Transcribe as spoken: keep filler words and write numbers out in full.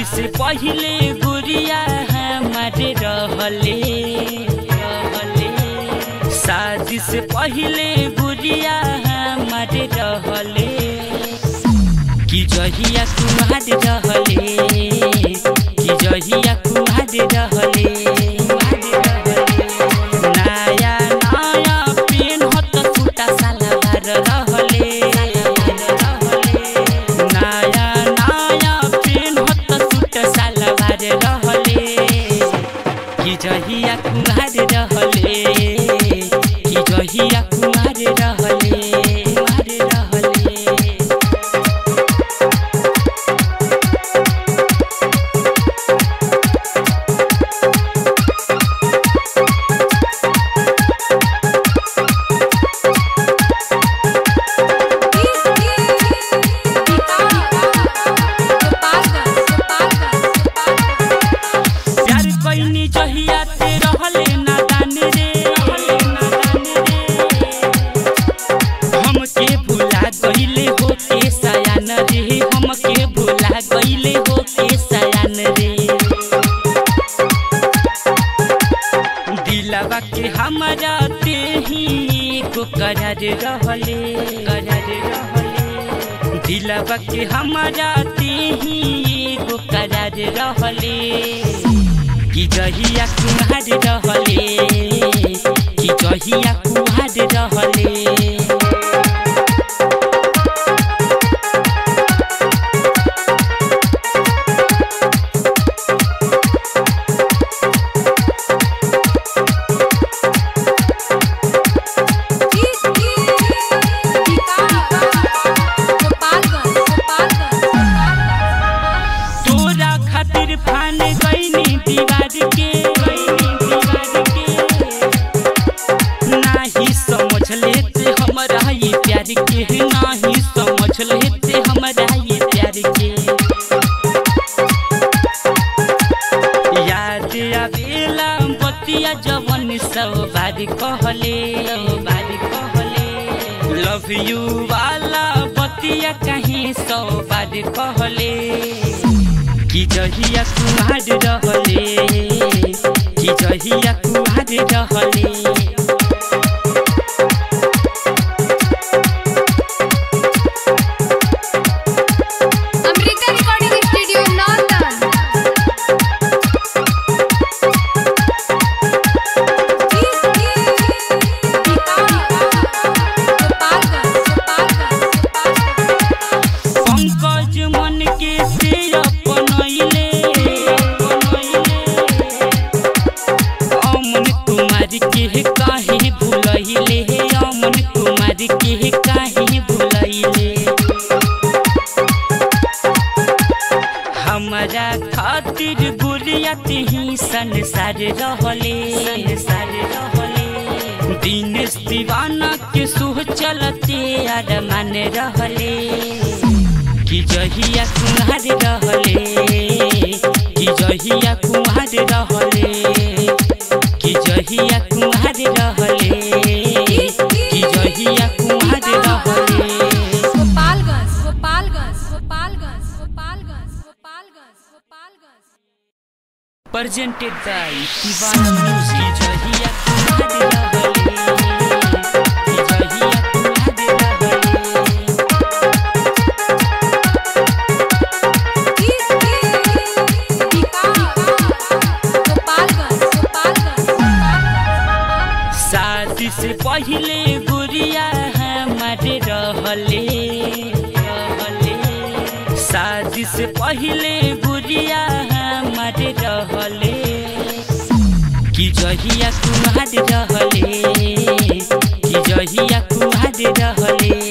से पहले गुड़िया हमारे रहले रहले शादी से पहले गुड़िया हमारे रहले कि जहिया कुमार रहले कि जहिया कुमार रहले नया नया पेन हत सूटा सलवार रहले नया नया पेन हत सूटा सलवार रहले कि जहिया कुमार रहले कि जहिया कुमार रहले के हमारा तेही को करार रहले करार रहले दिलवा के हमारा तेही को करार रहले कि जहिया कुमार रहले कि जहिया कुमार रहले फान गईनी दीवार के दीवार के नाही समझ लेते हमारा ये प्यार के नाही समझ लेते हमारा ये प्यार के याद आवेला बतिया जवन सब बार कहले बार कहले लव यू वाला बतिया कहीं सब बार कहले कि जहिया कुमार रहले कि जहिया कुमार रहले Amrita recording studio London Pankaj मन के से के काहे भुलैले अमन कुमार के काहे भुलैले हमारा खातिर गुड़िया तेही संसार रहले संसार रहले दिनेश दीवाना के सुह चलते अरमान रहले कि जहिया कुमार रहले कि जहिया कुमार रहले कि जहिया कुमार रहले कि जहिया कुमार रहले Gopalganj Gopalganj Gopalganj Gopalganj Gopalganj Gopalganj presented by Deewana music जहिया कुमार रहले कि जहिया कुमार रहले शादी से पहले गुड़िया हमारे रहले रहले शादी से पहले गुड़िया हमारे रहले कि जहिया कुमार रहले कि जहिया कुमार रहले